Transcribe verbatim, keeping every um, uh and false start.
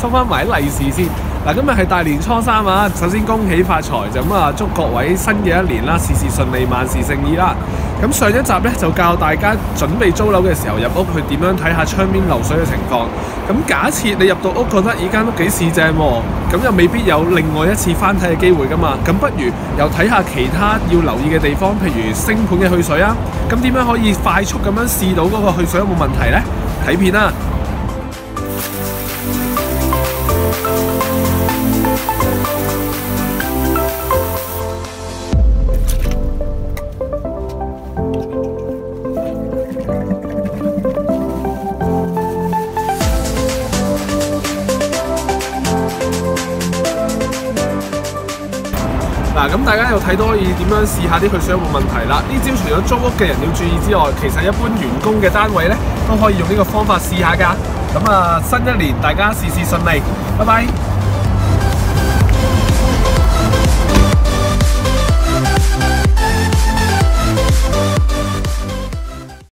收翻埋啲利是先。嗱，今日係大年初三啊，首先恭喜發財，就咁啊，祝各位新嘅一年啦，事事順利，萬事勝意啦。咁上一集咧就教大家準備租樓嘅時候入屋去點樣睇下窗邊漏水嘅情況。咁假設你入到屋覺得依間屋幾市正喎，咁又未必有另外一次翻睇嘅機會噶嘛。咁不如又睇下其他要留意嘅地方，譬如升盤嘅去水啊。咁點樣可以快速咁樣試到嗰個去水有冇問題呢？睇片啦！嗱，咁大家又睇到可以點樣試下啲去水有冇問題啦？呢招除咗租屋嘅人要注意之外，其實一般員工嘅單位咧都可以用呢個方法試下㗎。咁啊，新一年大家事事順利，拜拜。